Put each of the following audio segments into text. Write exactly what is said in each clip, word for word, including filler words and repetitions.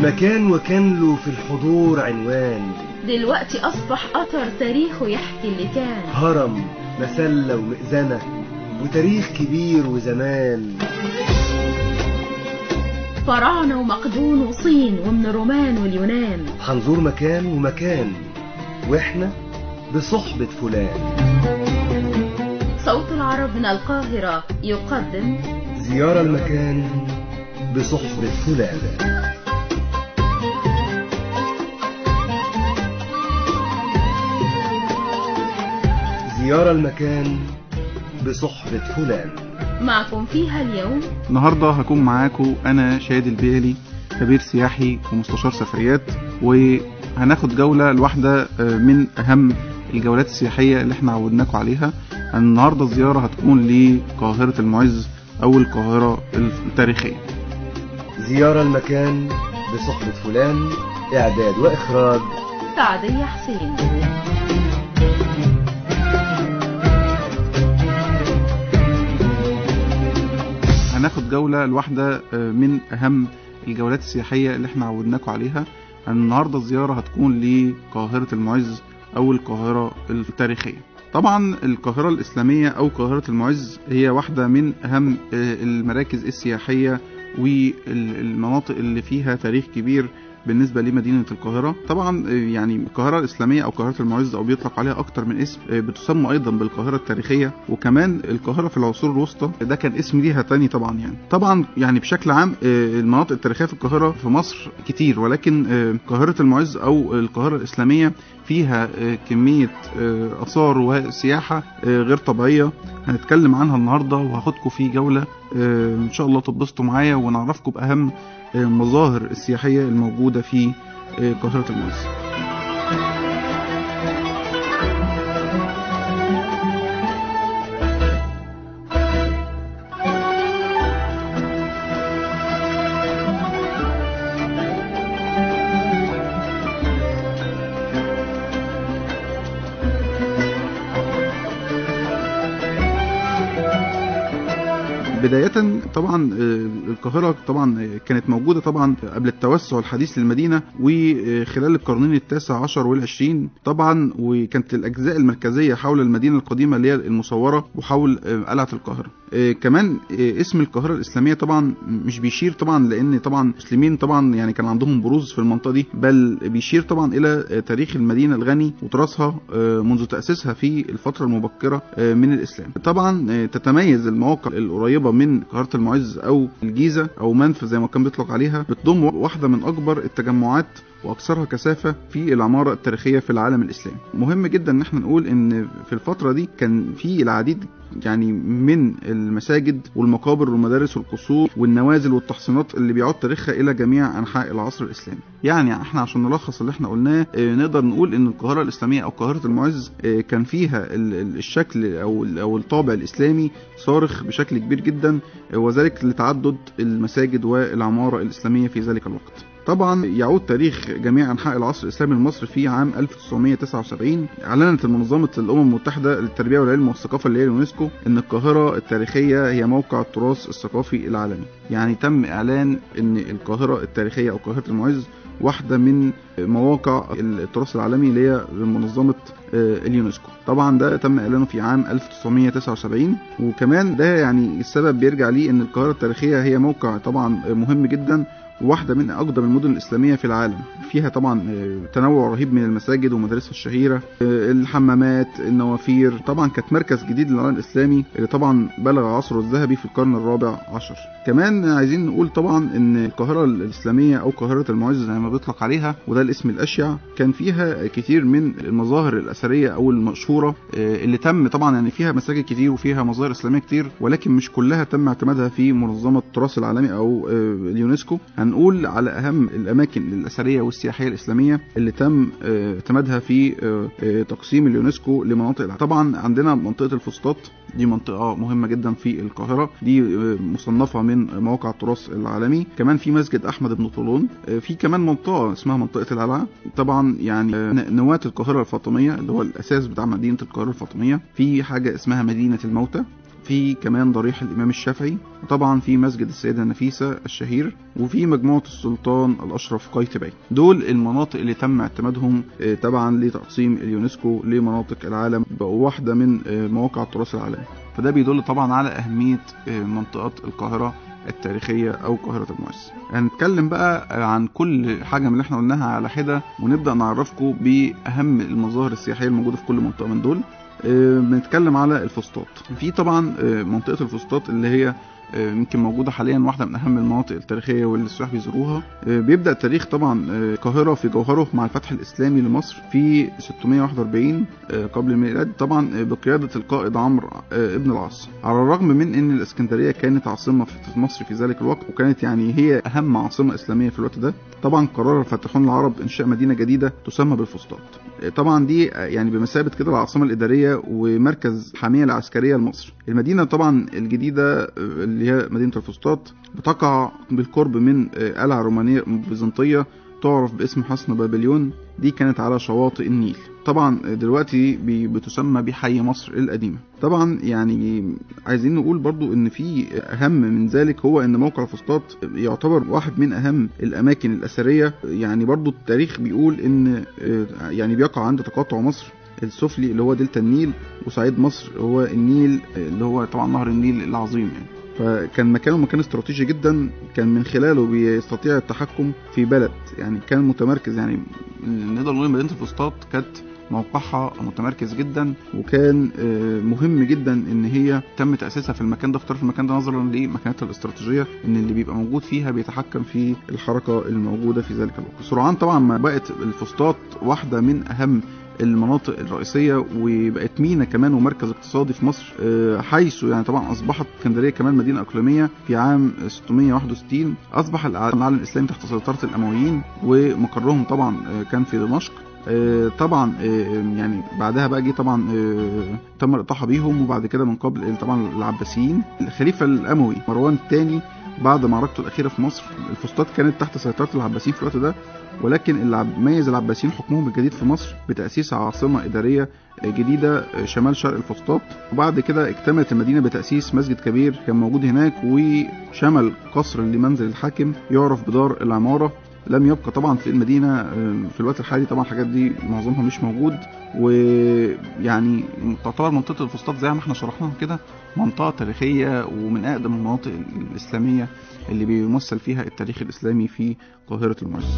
مكان وكان له في الحضور عنوان، دلوقتي أصبح أثر تاريخه يحكي اللي كان. هرم مسلة ومئذنة وتاريخ كبير وزمان، فراعنة ومقدون وصين ومن الرومان واليونان. هنزور مكان ومكان واحنا بصحبة فلان. صوت العرب من القاهرة يقدم زيارة المكان بصحبة فلان. زيارة المكان بصحبة فلان، معكم فيها اليوم. النهاردة هكون معاكم أنا شادي البيالي، خبير سياحي ومستشار سفريات، وهناخد جولة الواحدة من أهم الجولات السياحية اللي احنا عودناكم عليها. النهاردة الزيارة هتكون لقاهرة المعز أو القاهرة التاريخية. زيارة المكان بصحبة فلان، إعداد وإخراج سعدية حسين. هناخد جولة الواحدة من أهم الجولات السياحية اللي احنا عودناكم عليها. النهاردة الزيارة هتكون لقاهرة المعز أو القاهرة التاريخية. طبعا القاهرة الإسلامية أو قاهرة المعز هي واحدة من أهم المراكز السياحية والمناطق اللي فيها تاريخ كبير بالنسبة لمدينة القاهرة. طبعا يعني القاهرة الإسلامية أو قاهرة المعز أو بيطلق عليها أكتر من اسم، بتسمى أيضا بالقاهرة التاريخية، وكمان القاهرة في العصور الوسطى ده كان اسم ليها تاني. طبعا يعني طبعا يعني بشكل عام المناطق التاريخية في القاهرة في مصر كتير، ولكن قاهرة المعز أو القاهرة الإسلامية فيها كمية آثار وسياحة غير طبيعية هنتكلم عنها النهاردة، وهاخدكم في جولة إن شاء الله تتبسطوا معايا ونعرفكم بأهم المظاهر السياحية الموجودة في قاهرة المعز. بداية طبعا القاهرة طبعا كانت موجودة طبعا قبل التوسع الحديث للمدينة وخلال القرنين التاسع عشر والعشرين طبعا، وكانت الأجزاء المركزية حول المدينة القديمة اللي هي المصورة وحول قلعة القاهرة. كمان اسم القاهرة الإسلامية طبعا مش بيشير طبعا لأن طبعا المسلمين طبعا يعني كان عندهم بروز في المنطقة دي، بل بيشير طبعا إلى تاريخ المدينة الغني وتراثها منذ تأسيسها في الفترة المبكرة من الإسلام. طبعا تتميز المواقع القريبة من قاهرة المعز أو الجيزة أو منف زي ما كان بيطلق عليها، بتضم واحدة من أكبر التجمعات واكثرها كثافه في العماره التاريخيه في العالم الاسلامي. مهم جدا ان احنا نقول ان في الفتره دي كان في العديد يعني من المساجد والمقابر والمدارس والقصور والنوازل والتحصينات اللي بيعود تاريخها الى جميع انحاء العصر الاسلامي. يعني احنا عشان نلخص اللي احنا قلناه نقدر نقول ان القاهره الاسلاميه او قاهره المعز كان فيها الشكل او او الطابع الاسلامي صارخ بشكل كبير جدا، وذلك لتعدد المساجد والعماره الاسلاميه في ذلك الوقت. طبعا يعود تاريخ جميع انحاء العصر الاسلامي لمصر في عام ألف وتسعمائة وتسعة وسبعين. اعلنت منظمه الامم المتحده للتربيه والعلم والثقافه اللي هي اليونسكو ان القاهره التاريخيه هي موقع التراث الثقافي العالمي. يعني تم اعلان ان القاهره التاريخيه او قاهره المعز واحده من مواقع التراث العالمي اللي هي منظمه اليونسكو. طبعا ده تم اعلانه في عام ألف وتسعمائة وتسعة وسبعين، وكمان ده يعني السبب بيرجع ليه ان القاهره التاريخيه هي موقع طبعا مهم جدا وواحدة من أقدم المدن الإسلامية في العالم. فيها طبعا تنوع رهيب من المساجد ومدارسها الشهيرة، الحمامات، النوافير. طبعا كانت مركز جديد للعالم الإسلامي اللي طبعا بلغ عصره الذهبي في القرن الرابع عشر. كمان عايزين نقول طبعا ان القاهرة الإسلامية أو قاهرة المعز زي ما بيطلق عليها وده الاسم الأشيع كان فيها كتير من المظاهر الأثرية أو المشهورة اللي تم طبعا يعني فيها مساجد كتير وفيها مظاهر إسلامية كتير، ولكن مش كلها تم اعتمادها في منظمة التراث العالمي أو اليونسكو. هنقول على أهم الأماكن الأثرية والسياحية الإسلامية اللي تم اعتمادها في تقسيم اليونسكو لمناطق. طبعا عندنا منطقة الفسطاط، دي منطقة مهمة جدا في القاهرة، دي مصنفة من مواقع التراث العالمي. كمان في مسجد أحمد بن طولون، في كمان منطقة اسمها منطقة القلعة. طبعا يعني نواة القاهرة الفاطمية اللي هو الأساس بتاع مدينة القاهرة الفاطمية. في حاجة اسمها مدينة الموتى، في كمان ضريح الإمام الشافعي، وطبعا في مسجد السيدة النفيسة الشهير، وفي مجموعة السلطان الأشرف قايتباي. دول المناطق اللي تم اعتمادهم طبعا لتقسيم اليونسكو لمناطق العالم، بقوا واحدة من مواقع التراث العالمي. فده بيدل طبعا على أهمية منطقة القاهرة التاريخية أو قاهرة المعز. هنتكلم بقى عن كل حاجة من اللي احنا قلناها على حدة، ونبدأ نعرفكم بأهم المظاهر السياحية الموجودة في كل منطقة من دول. بنتكلم على الفسطاط. في طبعا منطقة الفسطاط اللي هي يمكن موجودة حاليا واحدة من أهم المناطق التاريخية واللي السياح بيزوروها. بيبدأ تاريخ طبعا القاهرة في جوهره مع الفتح الإسلامي لمصر في ستمائة وواحد وأربعين قبل الميلاد، طبعا بقيادة القائد عمرو ابن العاص. على الرغم من أن الإسكندرية كانت عاصمة في مصر في ذلك الوقت، وكانت يعني هي أهم عاصمة إسلامية في الوقت ده، طبعا قرر الفاتحون العرب إنشاء مدينة جديدة تسمى بالفسطاط. طبعا دي يعني بمثابة كده العاصمة الإدارية ومركز حامية العسكرية لمصر. المدينة طبعا الجديدة اللي هي مدينة الفسطاط بتقع بالقرب من قلعة رومانية بيزنطية تعرف باسم حصن بابليون. دي كانت على شواطئ النيل. طبعا دلوقتي بتسمى بحي مصر القديمة. طبعا يعني عايزين نقول برضو ان في اهم من ذلك، هو ان موقع الفسطاط يعتبر واحد من اهم الاماكن الاثرية. يعني برضو التاريخ بيقول ان يعني بيقع عند تقاطع مصر السفلي اللي هو دلتا النيل، وصعيد مصر هو النيل اللي هو طبعا نهر النيل العظيم يعني. فكان مكانه مكان استراتيجي جدا، كان من خلاله بيستطيع التحكم في بلد، يعني كان متمركز. يعني نقدر نقول مدينة الفسطاط كانت موقعها متمركز جدا، وكان مهم جدا ان هي تم تأسيسها في المكان ده، اختار في المكان ده نظرا لمكانتها الاستراتيجية، ان اللي بيبقى موجود فيها بيتحكم في الحركة الموجودة في ذلك الوقت. سرعان طبعا ما بقت الفسطاط واحدة من اهم المناطق الرئيسية، وبقت مينا كمان ومركز اقتصادي في مصر، حيث يعني طبعا أصبحت اسكندرية كمان مدينة إقليمية. في عام ستمائة وواحد وستين أصبح العالم الإسلامي تحت سيطرة الأمويين، ومقرهم طبعا كان في دمشق. طبعا يعني بعدها بقى جه طبعا تم الإطاحة بيهم، وبعد كده من قبل طبعا العباسيين. الخليفة الأموي مروان الثاني بعد معركته الأخيرة في مصر، الفسطاط كانت تحت سيطرة العباسيين في الوقت ده، ولكن اللي ميز العباسيين حكمهم الجديد في مصر بتأسيس عاصمة إدارية جديدة شمال شرق الفسطاط. وبعد كده اكتملت المدينة بتأسيس مسجد كبير كان موجود هناك، وشمل قصر لمنزل الحاكم يعرف بدار العمارة. لم يبقى طبعا في المدينة في الوقت الحالي طبعا الحاجات دي معظمها مش موجود. ويعني تعتبر منطقة الفسطاط زي ما احنا شرحناها كده منطقة تاريخية، ومن أقدم المناطق الإسلامية اللي بيمثل فيها التاريخ الإسلامي في قاهرة المعز.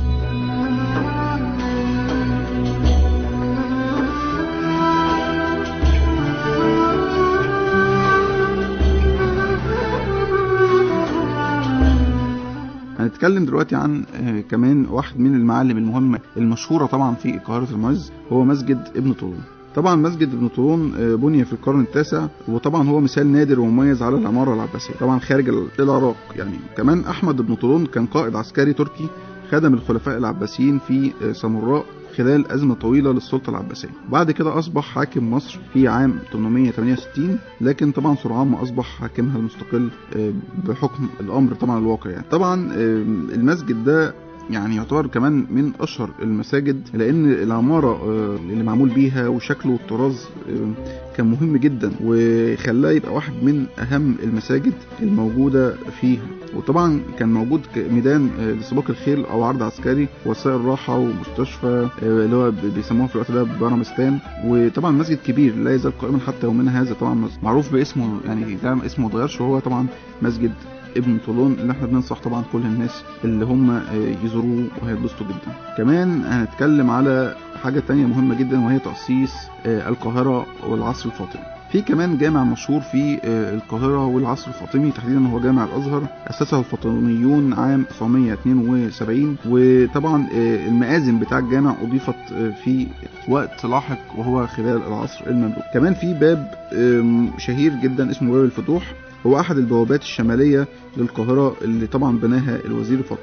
هنتكلم دلوقتي عن كمان واحد من المعالم المهمة المشهورة طبعا في قاهرة المعز، هو مسجد ابن طولون. طبعا مسجد ابن طولون بني في القرن التاسع، وطبعا هو مثال نادر ومميز على العمارة العباسية طبعا خارج العراق. يعني كمان أحمد ابن طولون كان قائد عسكري تركي خدم الخلفاء العباسيين في سامراء خلال أزمة طويلة للسلطة العباسية. بعد كده أصبح حاكم مصر في عام ثمانمائة وثمانية وستين، لكن طبعا سرعان ما أصبح حاكمها المستقل بحكم الأمر طبعا الواقع. يعني طبعا المسجد ده يعني يعتبر كمان من أشهر المساجد، لأن العمارة اللي معمول بيها وشكله والطراز كان مهم جدا، وخلاه يبقى واحد من أهم المساجد الموجودة فيها. وطبعا كان موجود ميدان لسباق الخيل أو عرض عسكري، وسائل راحة، ومستشفى اللي هو بيسموها في الوقت ده برمستان. وطبعا مسجد كبير لا يزال قائما حتى يومنا هذا، طبعا معروف باسمه، يعني ده اسمه متغيرش، وهو طبعا مسجد ابن طولون اللي احنا بننصح طبعا كل الناس اللي هم يزوروه وهيتبسطوا جدا. كمان هنتكلم على حاجة تانية مهمة جدا، وهي تأسيس القاهرة والعصر الفاطمي. في كمان جامع مشهور في القاهرة والعصر الفاطمي تحديدا، هو جامع الأزهر، أسسه الفاطميون عام تسعمائة واثنين وسبعين. وطبعا المآذن بتاع الجامع أضيفت في وقت لاحق وهو خلال العصر المملوكي. كمان في باب شهير جدا اسمه باب الفتوح، هو أحد البوابات الشمالية للقاهرة اللي طبعا بناها الوزير الفاطمي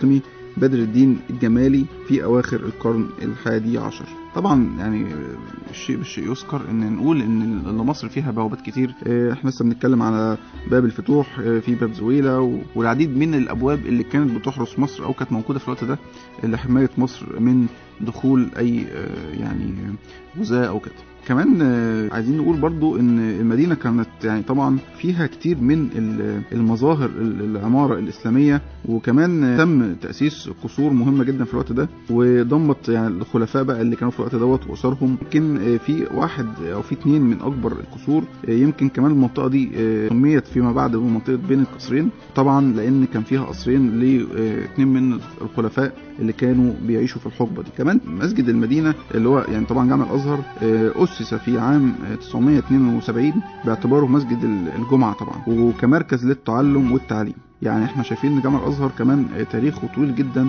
بدر الدين الجمالي في أواخر القرن الحادي عشر. طبعا يعني الشيء بالشيء يذكر ان نقول ان مصر فيها بوابات كتير. احنا لسه بنتكلم على باب الفتوح، في باب زويلة والعديد من الابواب اللي كانت بتحرس مصر او كانت موجوده في الوقت ده لحمايه مصر من دخول اي يعني غزاة او كده. كمان عايزين نقول برضو ان المدينة كانت يعني طبعا فيها كتير من المظاهر العمارة الإسلامية، وكمان تم تأسيس قصور مهمة جدا في الوقت ده وضمت يعني الخلفاء بقى اللي كانوا في الوقت دوت وأسرهم. يمكن في واحد أو في اتنين من أكبر القصور. يمكن كمان المنطقة دي سميت فيما بعد بمنطقة بين القصرين، طبعا لأن كان فيها قصرين لاتنين من الخلفاء اللي كانوا بيعيشوا في الحقبة دي. كمان مسجد المدينة اللي هو يعني طبعا جامع الأزهر أسس في عام تسعمائة واثنين وسبعين باعتباره مسجد الجمعة طبعا وكمركز للتعلم والتعليم. يعني احنا شايفين ان جامع الأزهر كمان تاريخه طويل جدا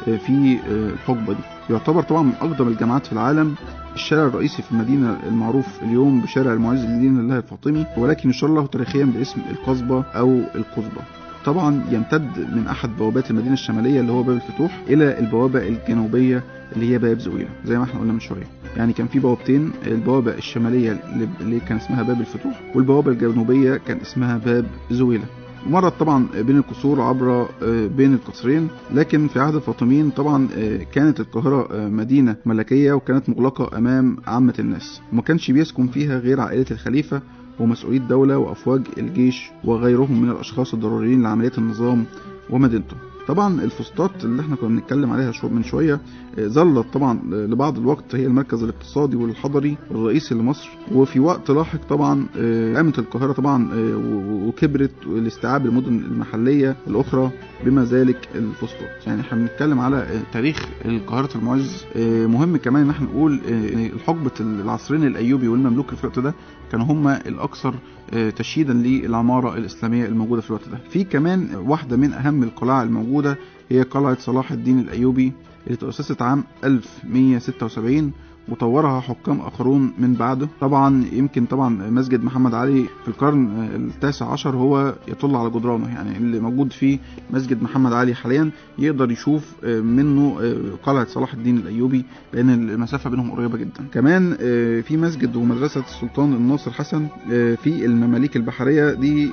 في الحقبة دي. يعتبر طبعا من أقدم الجامعات في العالم. الشارع الرئيسي في المدينة المعروف اليوم بشارع المعز لدين الله الفاطمي، ولكن يشار له تاريخيا باسم القصبة أو القصبة. طبعا يمتد من أحد بوابات المدينة الشمالية اللي هو باب الفتوح إلى البوابة الجنوبية اللي هي باب زويلة زي ما احنا قلنا من شوية. يعني كان في بوابتين، البوابة الشمالية اللي كان اسمها باب الفتوح والبوابة الجنوبية كان اسمها باب زويلة. مرت طبعا بين القصور عبر بين القصرين، لكن في عهد الفاطميين طبعا كانت القاهرة مدينة ملكية وكانت مغلقة أمام عامة الناس، وما كانش بيسكن فيها غير عائلة الخليفة ومسؤولي الدولة وأفواج الجيش وغيرهم من الأشخاص الضروريين لعملية النظام ومدينته. طبعا الفسطاط اللي احنا كنا بنتكلم عليها من شوية ظلت طبعا لبعض الوقت هي المركز الاقتصادي والحضري الرئيسي لمصر، وفي وقت لاحق طبعا قامت القاهرة طبعا وكبرت لاستيعاب المدن المحلية الأخرى بما ذلك الفسطاط. يعني احنا بنتكلم على تاريخ القاهرة المعز. مهم كمان ان احنا نقول الحقبة العصرين الأيوبي والمملوكي في الوقت ده كانوا هم الأكثر تشييدا للعمارة الإسلامية الموجودة في الوقت ده. في كمان واحدة من أهم القلاع الموجودة هي قلعة صلاح الدين الأيوبي اللي تأسست عام ألف ومئة وستة وسبعين وطورها حكام آخرون من بعده. طبعا يمكن طبعا مسجد محمد علي في القرن التاسع عشر هو يطل على جدرانه، يعني اللي موجود في مسجد محمد علي حاليا يقدر يشوف منه قلعة صلاح الدين الأيوبي لأن المسافة بينهم قريبة جدا. كمان في مسجد ومدرسة السلطان الناصر حسن في المماليك البحرية دي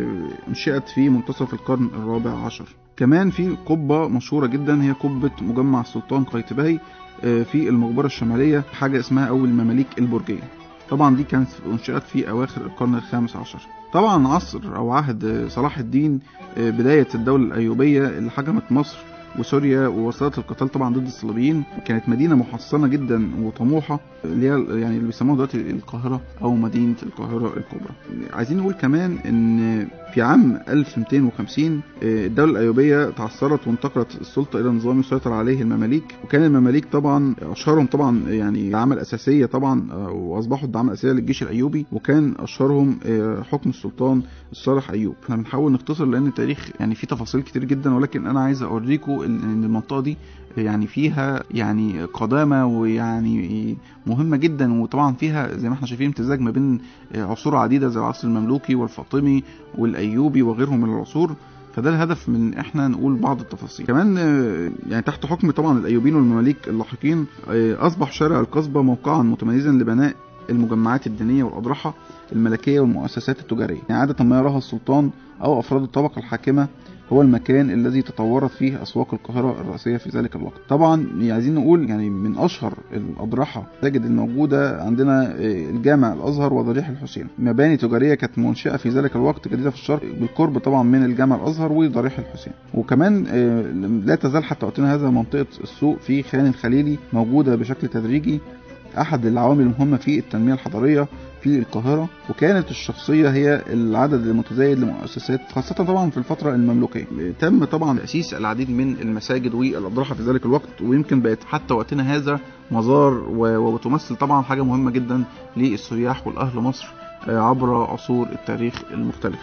انشئت في منتصف القرن الرابع عشر. كمان في قبة مشهورة جدا هي قبة مجمع السلطان قايتباي في المقبرة الشمالية، حاجة اسمها أول المماليك البرجية. طبعا دي كانت انشئت في أواخر القرن الخامس عشر. طبعا عصر أو عهد صلاح الدين بداية الدولة الأيوبية اللي حكمت مصر وسوريا ووصلت القتال طبعا ضد الصليبيين. كانت مدينة محصنة جدا وطموحة اللي هي يعني اللي بيسموها دلوقتي القاهرة أو مدينة القاهرة الكبرى. عايزين نقول كمان إن في عام ألف ومئتين وخمسين الدولة الأيوبية تعثرت وانتقلت السلطة إلى نظام يسيطر عليه المماليك، وكان المماليك طبعا أشهرهم طبعا يعني دعامة الأساسية طبعا وأصبحوا الدعامة الأساسية للجيش الأيوبي، وكان أشهرهم حكم السلطان الصالح أيوب. احنا بنحاول نختصر لأن التاريخ يعني فيه تفاصيل كتير جدا، ولكن أنا عايز أوريكم إن المنطقة دي يعني فيها يعني قدامة ويعني مهمة جدا، وطبعا فيها زي ما احنا شايفين امتزاج ما بين عصور عديدة زي العصر المملوكي والفاطمي والأيوبي وغيرهم من العصور. فده الهدف من احنا نقول بعض التفاصيل. كمان يعني تحت حكم طبعا الأيوبيين والمماليك اللاحقين أصبح شارع القصبة موقعا متميزا لبناء المجمعات الدينية والأضرحة الملكية والمؤسسات التجارية. يعني عادة ما يراها السلطان أو أفراد الطبقة الحاكمة هو المكان الذي تطورت فيه أسواق القاهرة الرئيسية في ذلك الوقت. طبعا عايزين نقول يعني من أشهر الأضرحة تجد الموجودة عندنا الجامع الأزهر وضريح الحسين، مباني تجارية كانت منشئة في ذلك الوقت جديدة في الشرق بالقرب طبعا من الجامع الأزهر وضريح الحسين. وكمان لا تزال حتى وقتنا هذا منطقة السوق في خان الخليلي موجودة بشكل تدريجي، أحد العوامل المهمة في التنمية الحضارية في القاهرة. وكانت الشخصية هي العدد المتزايد لمؤسسات خاصة طبعا في الفترة المملوكية. تم طبعا تأسيس العديد من المساجد والأضرحة في ذلك الوقت، ويمكن بقت حتى وقتنا هذا مزار وبتمثل طبعا حاجة مهمة جدا للسياح والأهل مصر عبر عصور التاريخ المختلف.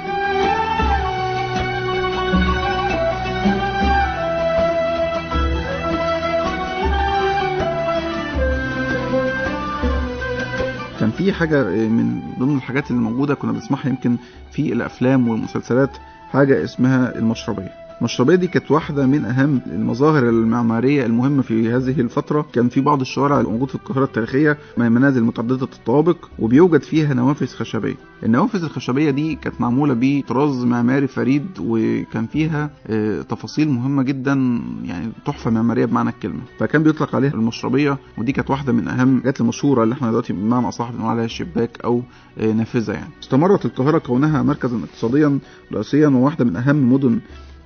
كان في حاجة من ضمن الحاجات اللي موجودة كنا بنسمعها يمكن في الأفلام والمسلسلات، حاجة اسمها المشربية. المشربية دي كانت واحدة من أهم المظاهر المعمارية المهمة في هذه الفترة. كان في بعض الشوارع الموجودة في القاهرة التاريخية منازل متعددة الطوابق وبيوجد فيها نوافذ خشبية. النوافذ الخشبية دي كانت معمولة بطراز معماري فريد، وكان فيها تفاصيل مهمة جدا، يعني تحفة معمارية بمعنى الكلمة، فكان بيطلق عليها المشربية. ودي كانت واحدة من أهم الحاجات المشهورة اللي احنا دلوقتي بمعنى أصح بنقول عليها شباك أو نافذة. يعني استمرت القاهرة كونها مركزا اقتصاديا رئيسيا وواحدة من أهم مدن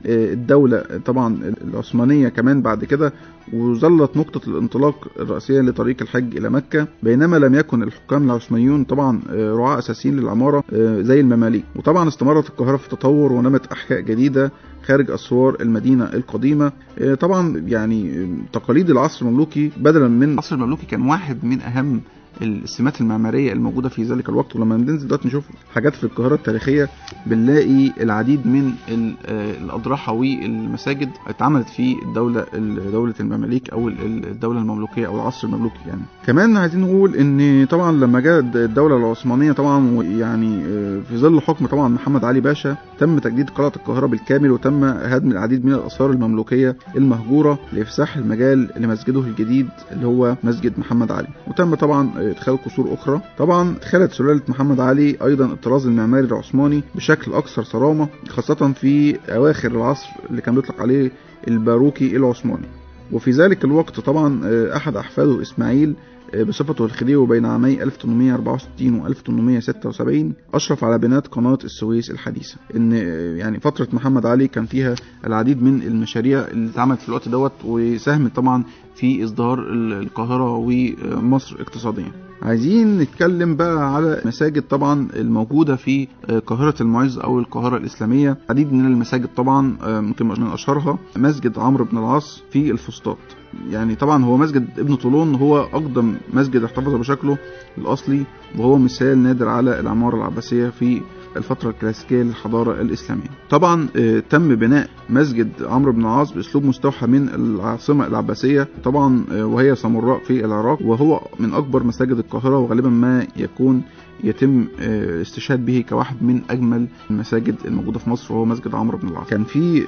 الدولة طبعا العثمانية كمان بعد كده، وظلت نقطة الانطلاق الرئيسية لطريق الحج إلى مكة، بينما لم يكن الحكام العثمانيون طبعا رعاة أساسيين للعمارة زي المماليك. وطبعا استمرت القاهرة في تطور ونمت أحياء جديدة خارج أسوار المدينة القديمة. طبعا يعني تقاليد العصر المملوكي بدلا من العصر المملوكي كان واحد من أهم السمات المعمارية الموجودة في ذلك الوقت. ولما ننزل دلوقتي نشوف حاجات في القاهرة التاريخية بنلاقي العديد من الأضرحة والمساجد اتعملت في الدولة دولة المماليك أو الدولة المملوكية أو العصر المملوكي. يعني كمان عايزين نقول إن طبعا لما جاءت الدولة العثمانية طبعا يعني في ظل حكم طبعا محمد علي باشا تم تجديد قلعة القاهرة بالكامل، وتم هدم العديد من الآثار المملوكية المهجورة لإفساح المجال لمسجده الجديد اللي هو مسجد محمد علي، وتم طبعا ادخال قصور اخرى. طبعا ادخلت سلالة محمد علي ايضا الطراز المعماري العثماني بشكل اكثر صرامة، خاصة في اواخر العصر اللي كان بيطلق عليه الباروكي العثماني. وفي ذلك الوقت طبعا احد احفاده اسماعيل بصفته الخديوي بين عامي ألف وثمانمائة وأربعة وستين و ألف وثمانمائة وستة وسبعين أشرف على بناء قناة السويس الحديثة. إن يعني فترة محمد علي كان فيها العديد من المشاريع اللي اتعملت في الوقت دوت، وساهمت طبعا في إصدار القاهرة ومصر اقتصاديا. عايزين نتكلم بقى على مساجد طبعا الموجودة في قاهرة المعز أو القاهرة الإسلامية. عديد من المساجد طبعا ممكن من أشهرها مسجد عمرو بن العاص في الفسطاط. يعني طبعا هو مسجد ابن طولون هو أقدم مسجد احتفظ بشكله الأصلي، وهو مثال نادر على العمارة العباسية في الفترة الكلاسيكية للحضارة الإسلامية. طبعا تم بناء مسجد عمرو بن العاص بأسلوب مستوحى من العاصمة العباسية طبعا وهي سامراء في العراق، وهو من أكبر مساجد القاهرة، وغالبا ما يكون يتم استشهاد به كواحد من أجمل المساجد الموجودة في مصر، وهو مسجد عمرو بن العاص. كان في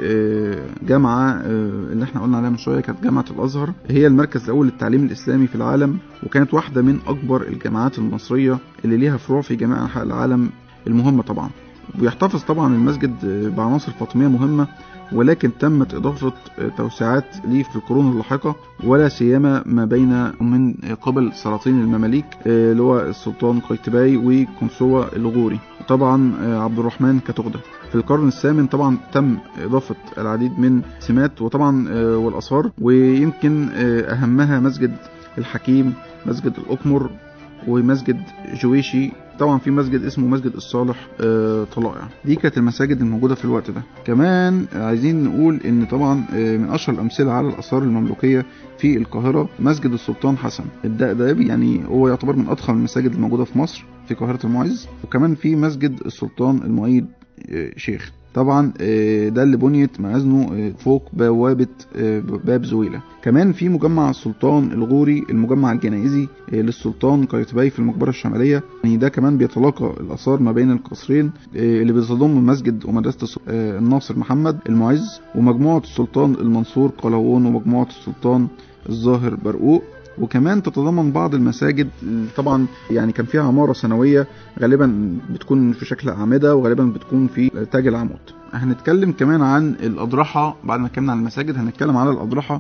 جامعة اللي احنا قلنا عليها من شوية كانت جامعة الأزهر، هي المركز الأول للتعليم الإسلامي في العالم، وكانت واحدة من أكبر الجامعات المصرية اللي ليها فروع في جميع أنحاء العالم المهمة طبعا. ويحتفظ طبعا المسجد بعناصر فاطمية مهمة، ولكن تمت إضافة توسعات ليه في القرون اللاحقة، ولا سيما ما بين من قبل سلاطين المماليك اللي هو السلطان قايتباي وكونسوا الغوري، طبعا عبد الرحمن كتغدة. في القرن الثامن طبعا تم إضافة العديد من سمات وطبعا والآثار، ويمكن أهمها مسجد الحكيم، مسجد الأقمر، ومسجد جويشي. طبعا في مسجد اسمه مسجد الصالح آه طلائع. دي كانت المساجد الموجودة في الوقت ده. كمان عايزين نقول ان طبعا آه من اشهر الامثلة على الاثار المملوكية في القاهرة مسجد السلطان حسن الدقدقي، يعني هو يعتبر من اضخم المساجد الموجودة في مصر في قاهرة المعز. وكمان في مسجد السلطان المعيد آه شيخ، طبعا ده اللي بنيت مخازنه فوق بوابة باب زويلة. كمان في مجمع السلطان الغوري، المجمع الجنائزي للسلطان قايتباي في المقبرة الشمالية، يعني ده كمان بيتلاقى الآثار ما بين القصرين اللي بيتضم مسجد ومدرسة الناصر محمد المعز، ومجموعة السلطان المنصور قلاوون، ومجموعة السلطان الظاهر برقوق. وكمان تتضمن بعض المساجد طبعا يعني كان فيها عمارة سنوية غالبا بتكون في شكل أعمدة، وغالبا بتكون في تاج العمود. هنتكلم كمان عن الأضرحة. بعد ما اتكلمنا عن المساجد هنتكلم على الأضرحة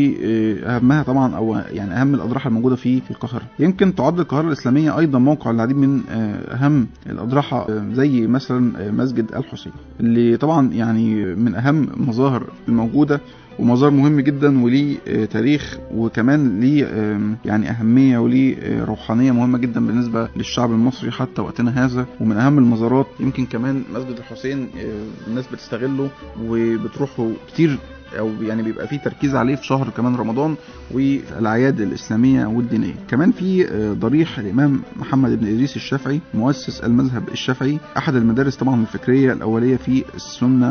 وأهمها طبعا، أو يعني أهم الأضرحة الموجودة في القاهرة. يمكن تعد القاهرة الإسلامية أيضا موقع العديد من أهم الأضرحة، زي مثلا مسجد الحسين اللي طبعا يعني من أهم المظاهر الموجودة، ومظهر مهم جدا وليه تاريخ، وكمان ليه يعني أهمية وليه روحانية مهمة جدا بالنسبة للشعب المصري حتى وقتنا هذا. ومن أهم المزارات يمكن كمان مسجد الحسين الناس بتستغله وبتروحوا كتير، او يعني بيبقى فيه تركيز عليه في شهر كمان رمضان والأعياد الإسلامية والدينية. كمان في ضريح الإمام محمد بن إدريس الشافعي مؤسس المذهب الشافعي، أحد المدارس طبعا الفكرية الأولية في السنة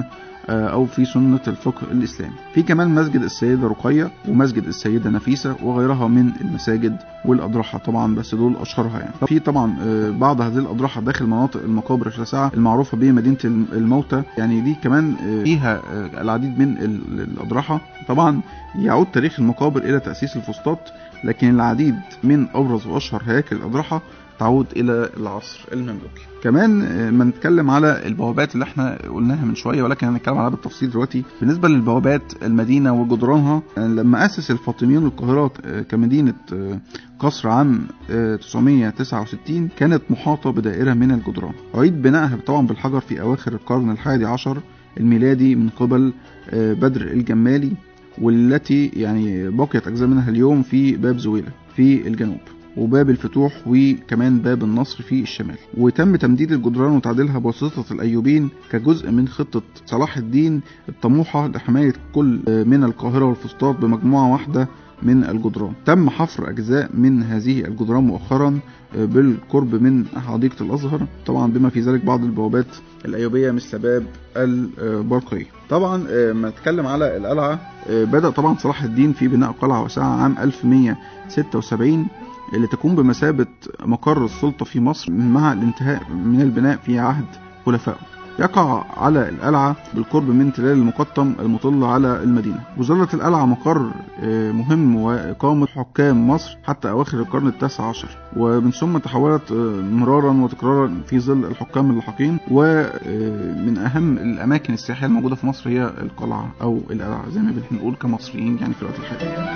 أو في سنة الفقه الإسلامي. في كمان مسجد السيدة رقية ومسجد السيدة نفيسة وغيرها من المساجد والأضرحة طبعا، بس دول أشهرها يعني. في طبعا بعض هذه الأضرحة داخل مناطق المقابر الشاسعة المعروفة بمدينة الموتى، يعني دي كمان فيها العديد من الأضرحة. طبعا يعود تاريخ المقابر إلى تأسيس الفسطاط، لكن العديد من أبرز وأشهر هياكل الأضرحة تعود إلى العصر المملوكي. كمان ما نتكلم على البوابات اللي احنا قلناها من شوية، ولكن هنتكلم عليها بالتفصيل دلوقتي. بالنسبة للبوابات المدينة وجدرانها، لما أسس الفاطميون القاهرة كمدينة قصر عام تسعمائة وتسعة وستين كانت محاطة بدائرة من الجدران. عيد بنائها طبعا بالحجر في أواخر القرن الحادي عشر الميلادي من قبل بدر الجمالي، والتي يعني بقيت أجزاء منها اليوم في باب زويلة في الجنوب، وباب الفتوح، وكمان باب النصر في الشمال. وتم تمديد الجدران وتعديلها بواسطة الأيوبيين كجزء من خطة صلاح الدين الطموحة لحماية كل من القاهرة والفسطاط بمجموعة واحدة من الجدران. تم حفر أجزاء من هذه الجدران مؤخرا بالقرب من حديقة الأزهر، طبعا بما في ذلك بعض البوابات الأيوبية مثل باب البرقية. طبعا ما نتكلم على القلعة، بدأ طبعا صلاح الدين في بناء قلعة واسعة عام ألف ومائة وستة وسبعين اللي تكون بمثابة مقر السلطة في مصر مع الانتهاء من البناء في عهد خلفائه. يقع على القلعة بالقرب من تلال المقطم المطل على المدينة. وظلت القلعة مقر مهم وإقامة حكام مصر حتى أواخر القرن التاسع عشر، ومن ثم تحولت مرارا وتكرارا في ظل الحكام اللاحقين. ومن أهم الأماكن السياحية الموجودة في مصر هي القلعة أو القلعة زي ما بنقول كمصريين يعني في الوقت الحالي.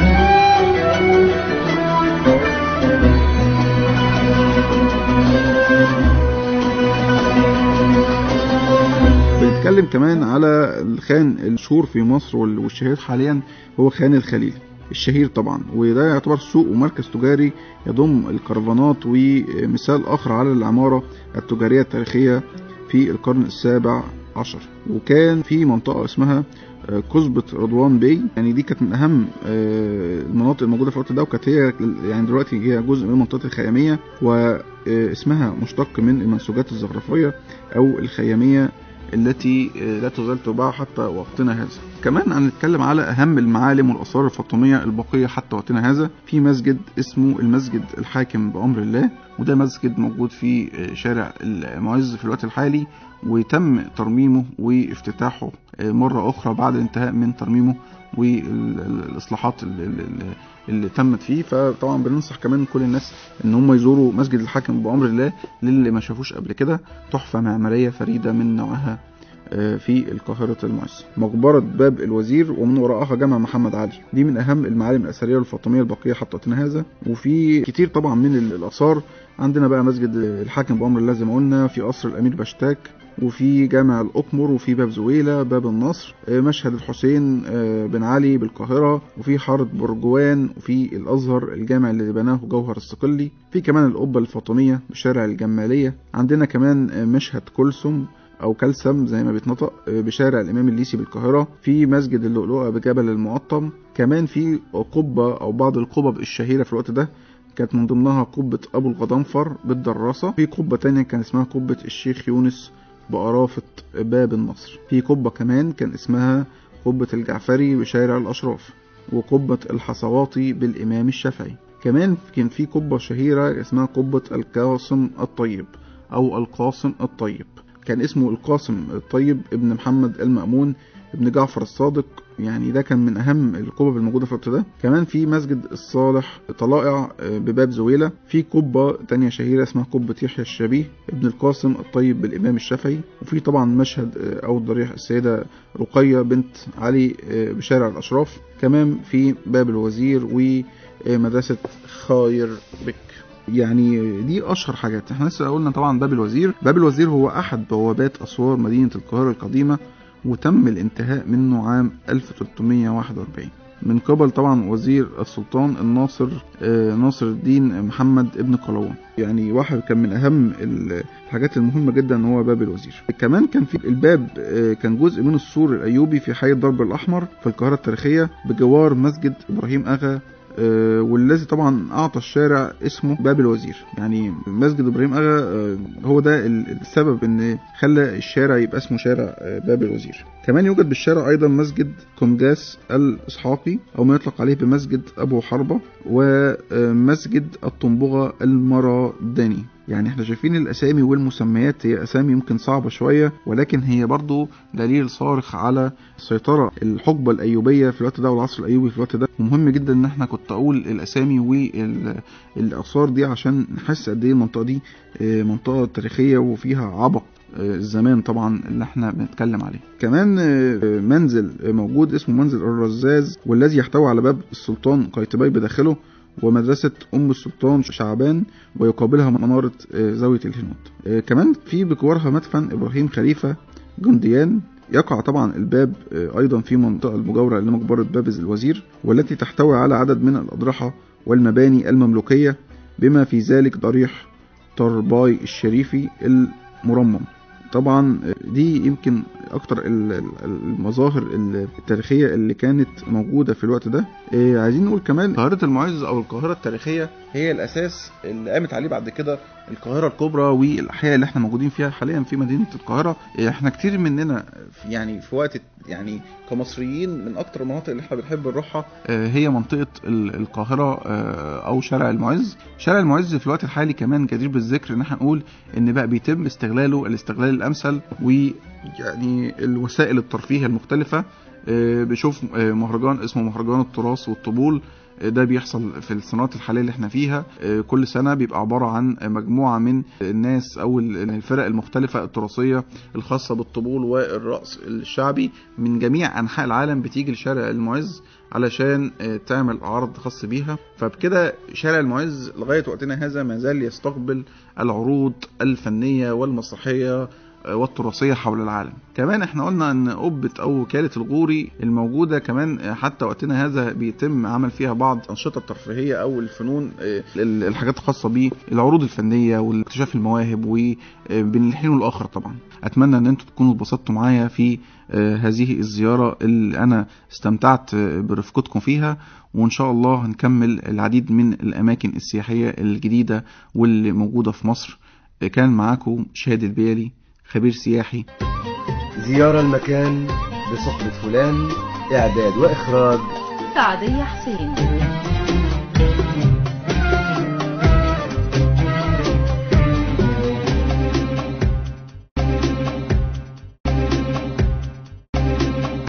بنتكلم كمان على الخان الشهور في مصر والشهير حاليا هو خان الخليل الشهير طبعا، وده يعتبر سوق ومركز تجاري يضم الكرفانات، ومثال آخر على العمارة التجارية التاريخية في القرن السابع عشر. وكان في منطقة اسمها قصبة رضوان بي، يعني دي كانت من أهم المناطق الموجودة في الوقت ده، وكانت هي يعني دلوقتي هي جزء من منطقة الخيامية، واسمها مشتق من المنسوجات الزخرفية أو الخيامية التي لا تزال تباع حتى وقتنا هذا. كمان هنتكلم على أهم المعالم والآثار الفاطمية الباقية حتى وقتنا هذا. في مسجد اسمه المسجد الحاكم بأمر الله، وده مسجد موجود في شارع المعز في الوقت الحالي، وتم ترميمه وافتتاحه مرة أخرى بعد الانتهاء من ترميمه والإصلاحات اللي, اللي تمت فيه. فطبعا بننصح كمان كل الناس ان هم يزوروا مسجد الحاكم بأمر الله للي ما شافوش قبل كده. تحفة معمارية فريدة من نوعها في القاهرة المعز. مقبرة باب الوزير ومن وراءها جامع محمد علي، دي من أهم المعالم الأثرية الفاطمية الباقية حتى وقتنا هذا. وفي كتير طبعا من الآثار. عندنا بقى مسجد الحاكم بأمر الله زي ما قلنا، في قصر الأمير بشتاك، وفي جامع الأقمر، وفي باب زويلة، باب النصر، مشهد الحسين بن علي بالقاهرة، وفي حارة برجوان، وفي الأزهر الجامع اللي بناه جوهر الصقلي. في كمان القبة الفاطمية بشارع الجمالية. عندنا كمان مشهد كلثم أو كلسم زي ما بيتنطق بشارع الإمام الليسي بالقاهرة. في مسجد اللؤلؤة بجبل المعطم. كمان في قبة أو بعض القبب الشهيرة في الوقت ده كانت من ضمنها قبة أبو الغضنفر بالدراسة. في قبة تانية كان اسمها قبة الشيخ يونس بقرافة باب النصر. في قبة كمان كان اسمها قبة الجعفري بشارع الأشراف، وقبة الحصواطي بالإمام الشافعي. كمان كان في قبة شهيرة اسمها قبة القاسم الطيب أو القاسم الطيب، كان اسمه القاسم الطيب ابن محمد المأمون ابن جعفر الصادق، يعني ده كان من أهم القبب الموجودة في الوقت ده. كمان في مسجد الصالح طلائع بباب زويلة. في قبة تانية شهيرة اسمها قبة يحيى الشبيه ابن القاسم الطيب بالإمام الشافعي. وفي طبعا مشهد أو ضريح السيدة رقية بنت علي بشارع الأشراف. كمان في باب الوزير ومدرسة خاير بك. يعني دي اشهر حاجات. احنا لسه قلنا طبعا باب الوزير. باب الوزير هو احد بوابات اسوار مدينة القاهرة القديمة، وتم الانتهاء منه عام ألف وثلاثمائة وواحد وأربعين من قبل طبعا وزير السلطان الناصر آه ناصر الدين محمد ابن قلاوون. يعني واحد كان من اهم الحاجات المهمة جدا هو باب الوزير. كمان كان في الباب آه كان جزء من السور الايوبي في حي الضرب الاحمر في القاهرة التاريخية بجوار مسجد ابراهيم اغا والذي طبعا أعطى الشارع اسمه باب الوزير. يعني مسجد إبراهيم أغا هو ده السبب إن خلى الشارع يبقى اسمه شارع باب الوزير. كمان يوجد بالشارع أيضا مسجد قمجاس الإسحاقي أو ما يطلق عليه بمسجد أبو حربة، ومسجد الطنبغة المراداني. يعني احنا شايفين الأسامي والمسميات هي أسامي يمكن صعبة شوية، ولكن هي برضو دليل صارخ على السيطرة الحقبة الأيوبية في الوقت ده والعصر الأيوبي في الوقت ده. ومهم جدا ان احنا كنت أقول الأسامي والآثار دي عشان نحس قد ايه المنطقة دي منطقة تاريخية وفيها عبق الزمان طبعا اللي احنا بنتكلم عليه. كمان منزل موجود اسمه منزل الرزاز، والذي يحتوي على باب السلطان قايتباي بداخله، ومدرسة أم السلطان شعبان، ويقابلها منارة زاوية الهنود. كمان في بجوارها مدفن إبراهيم خليفة جنديان. يقع طبعا الباب أيضا في منطقة المجاورة لمقبرة باب الوزير، والتي تحتوي على عدد من الأضرحة والمباني المملوكية، بما في ذلك ضريح طرباي الشريفي المرمم. طبعا دي يمكن اكتر المظاهر التاريخية اللي كانت موجودة في الوقت ده. عايزين نقول كمان قاهرة المعز او القاهرة التاريخية هي الاساس اللي قامت عليه بعد كده القاهرة الكبرى والاحياء اللي احنا موجودين فيها حاليا في مدينة القاهرة. احنا كتير مننا يعني في وقت يعني كمصريين من اكتر المناطق اللي احنا بنحب نروحها هي منطقة القاهرة او شارع المعز. شارع المعز في الوقت الحالي كمان جدير بالذكر ان احنا نقول ان بقى بيتم استغلاله الاستغلال الامثل، ويعني الوسائل الترفيه المختلفة. بشوف مهرجان اسمه مهرجان التراث والطبول، ده بيحصل في السنوات الحالية اللي احنا فيها. كل سنة بيبقى عبارة عن مجموعة من الناس او الفرق المختلفة التراثية الخاصة بالطبول والرقص الشعبي من جميع انحاء العالم بتيجي لشارع المعز علشان تعمل عرض خاص بيها. فبكده شارع المعز لغاية وقتنا هذا ما زال يستقبل العروض الفنية والمسرحية والتراثية حول العالم. كمان احنا قلنا ان قبة او وكالة الغوري الموجودة كمان حتى وقتنا هذا بيتم عمل فيها بعض انشطة الترفيهية او الفنون، الحاجات الخاصة بالعروض الفنية والاكتشاف المواهب وبين الحين والاخر. طبعا اتمنى ان انتم تكونوا اتبسطتوا معايا في هذه الزيارة اللي انا استمتعت برفقتكم فيها، وان شاء الله هنكمل العديد من الاماكن السياحية الجديدة واللي موجودة في مصر. كان معاكم شادي البيالي خبير سياحي. زيارة المكان بصحبة فلان، إعداد وإخراج سعدية حسين.